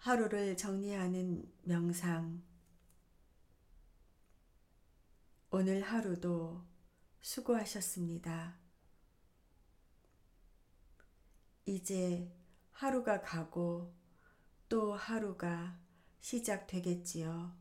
하루를 정리하는 명상. 오늘 하루도 수고하셨습니다. 이제 하루가 가고 또 하루가 시작되겠지요.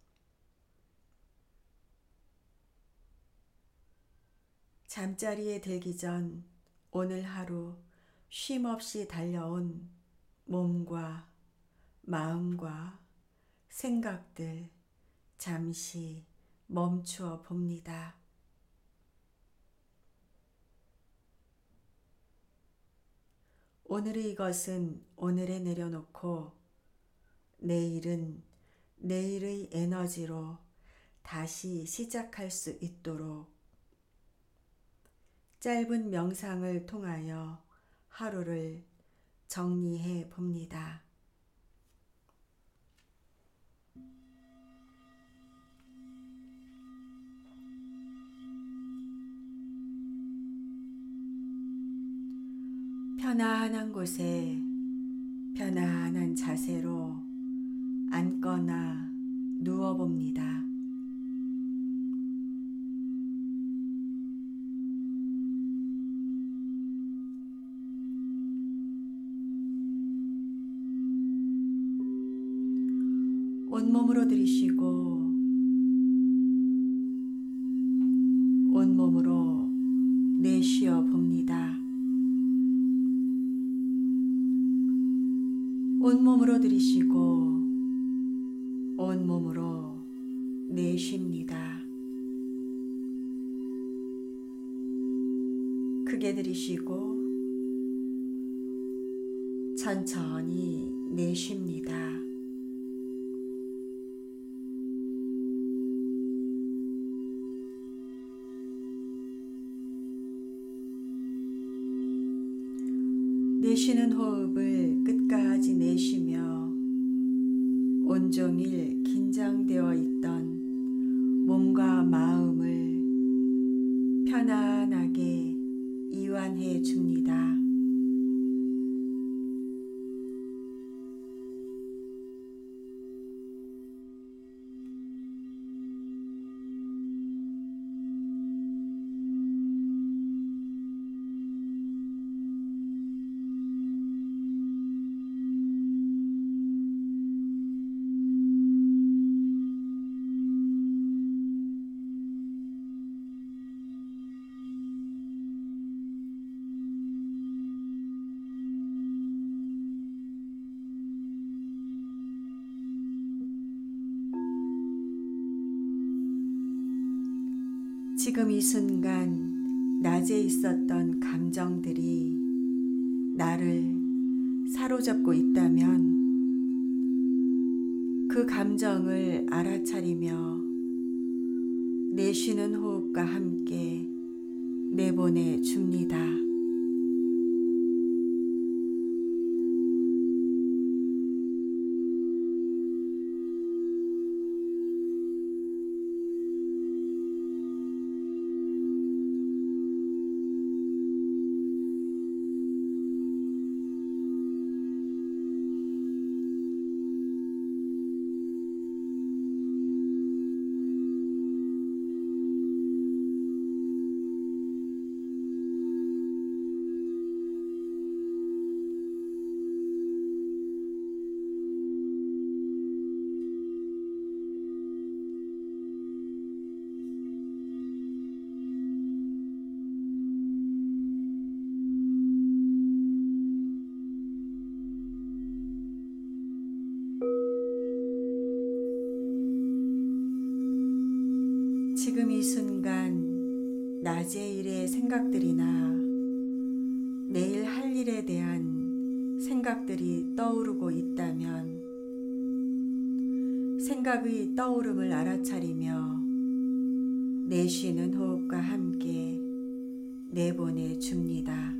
잠자리에 들기 전 오늘 하루 쉼없이 달려온 몸과 마음과 생각들 잠시 멈추어 봅니다. 오늘의 이것은 오늘에 내려놓고 내일은 내일의 에너지로 다시 시작할 수 있도록 짧은 명상을 통하여 하루를 정리해 봅니다. 편안한 곳에 편안한 자세로 앉거나 누워봅니다. 온몸으로 들이쉬고 온몸으로 내쉬어 봅니다. 온몸으로 들이쉬고 온몸으로 내쉽니다. 크게 들이쉬고 천천히 내쉽니다. 내쉬는 호흡을 끝까지 내쉬며 온종일 긴장되어 있던 몸과 마음을 편안하게 이완해 줍니다. 지금 이 순간 낮에 있었던 감정들이 나를 사로잡고 있다면 그 감정을 알아차리며 내쉬는 호흡과 함께 내보내 줍니다. 지금 이 순간 낮의 일의 생각들이나 내일 할 일에 대한 생각들이 떠오르고 있다면 생각의 떠오름을 알아차리며 내쉬는 호흡과 함께 내보내 줍니다.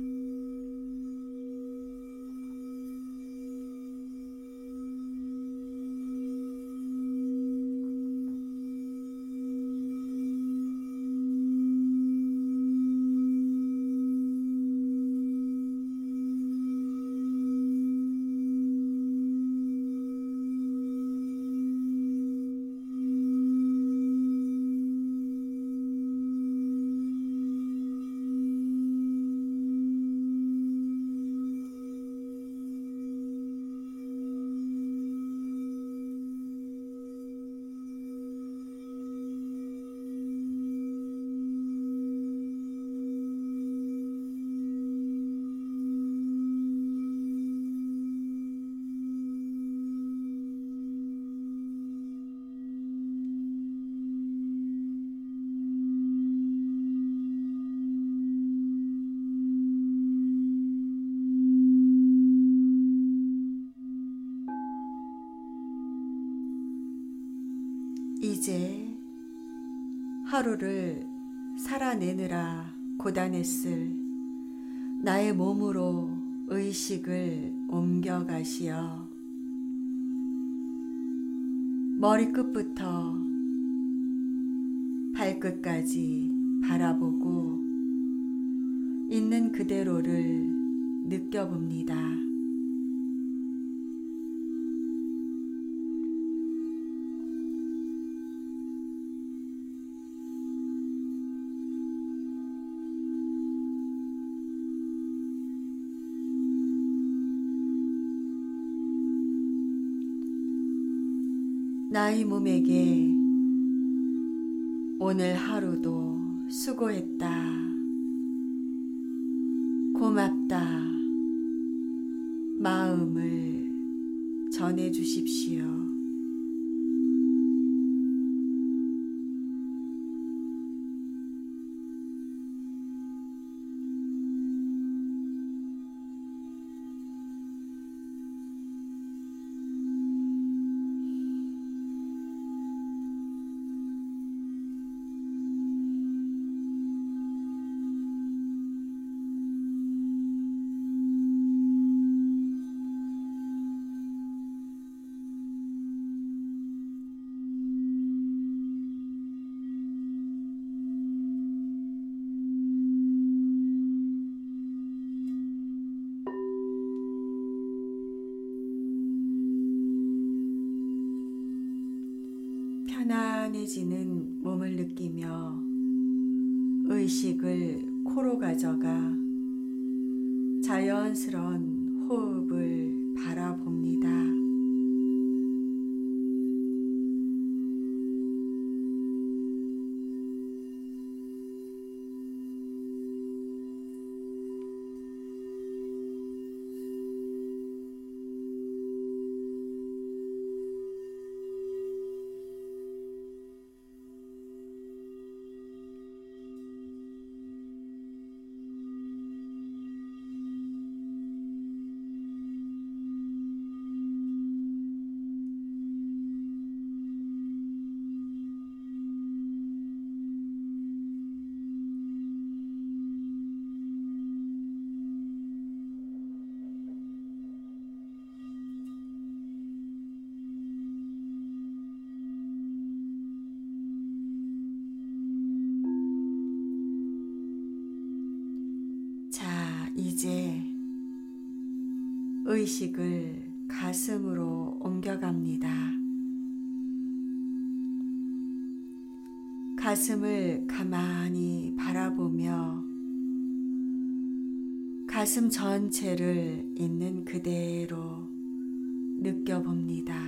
이제 하루를 살아내느라 고단했을 나의 몸으로 의식을 옮겨가시어 머리끝부터 발끝까지 바라보고 있는 그대로를 느껴봅니다. 나의 몸에게 오늘 하루도 수고했다. 고맙다. 마음을 전해 주십시오. 편안해지는 몸을 느끼며 의식을 코로 가져가 자연스러운 호흡을 바라봅니다. 자, 이제 의식을 가슴으로 옮겨갑니다. 가슴을 가만히 바라보며 가슴 전체를 있는 그대로 느껴봅니다.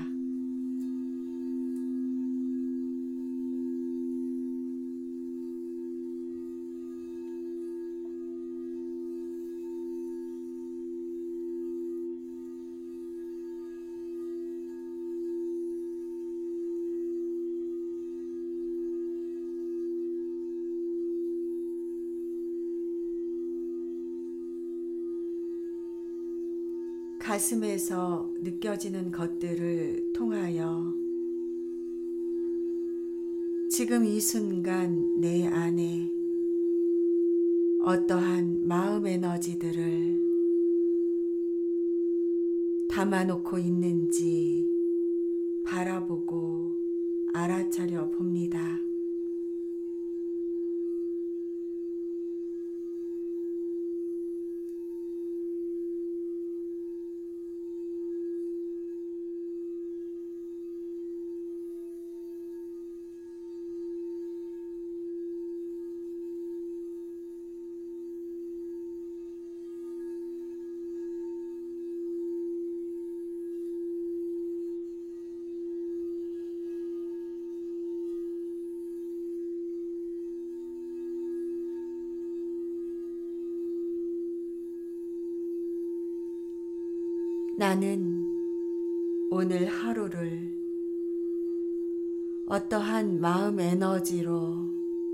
가슴에서 느껴지는 것들을 통하여 지금 이 순간 내 안에 어떠한 마음 에너지들을 담아놓고 있는지 바라보고 알아차려 봅니다. 나는 오늘 하루를 어떠한 마음 에너지로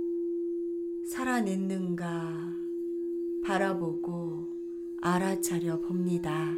살아냈는가 바라보고 알아차려 봅니다.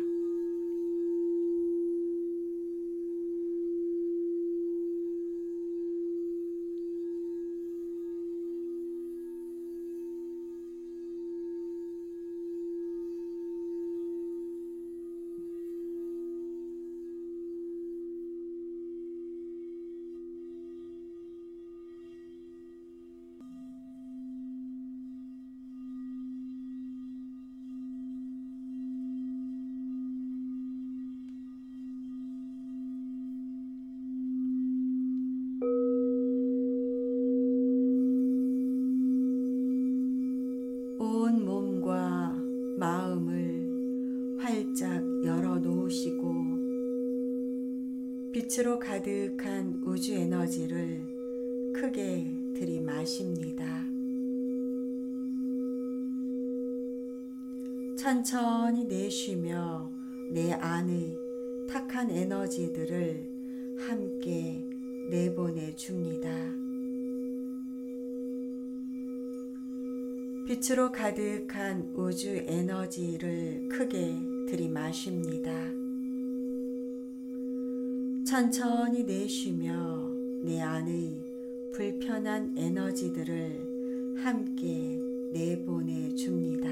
빛으로 가득한 우주 에너지를 크게 들이마십니다. 천천히 내쉬며 내 안의 탁한 에너지들을 함께 내보내 줍니다. 빛으로 가득한 우주 에너지를 크게 들이마십니다. 천천히 내쉬며 내 안의 불편한 에너지들을 함께 내보내 줍니다.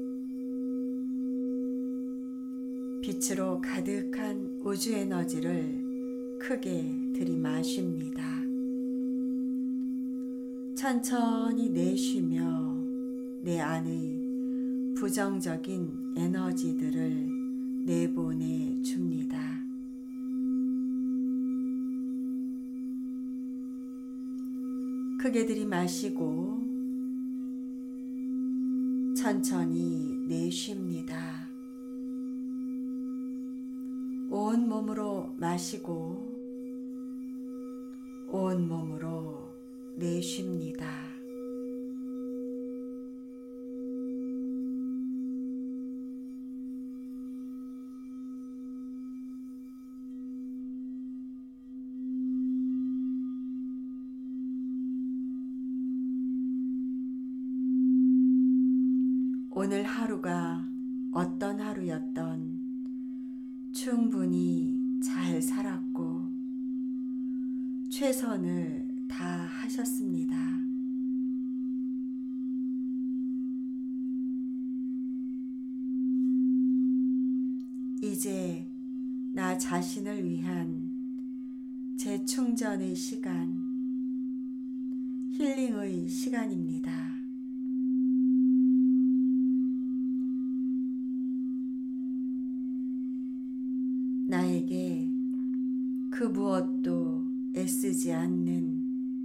빛으로 가득한 우주 에너지를 크게 들이마십니다. 천천히 내쉬며 내 안의 부정적인 에너지들을 내보내 줍니다. 크게 들이마시고 천천히 내쉽니다. 온 몸으로 마시고 온 몸으로 내쉽니다. 오늘 하루가 어떤 하루였던 충분히 잘 살았고 최선을 다하셨습니다. 이제 나 자신을 위한 재충전의 시간, 힐링의 시간입니다. 나에게 그 무엇도 애쓰지 않는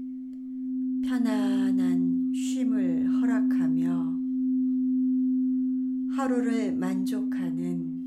편안한 쉼을 허락하며 하루를 만족하는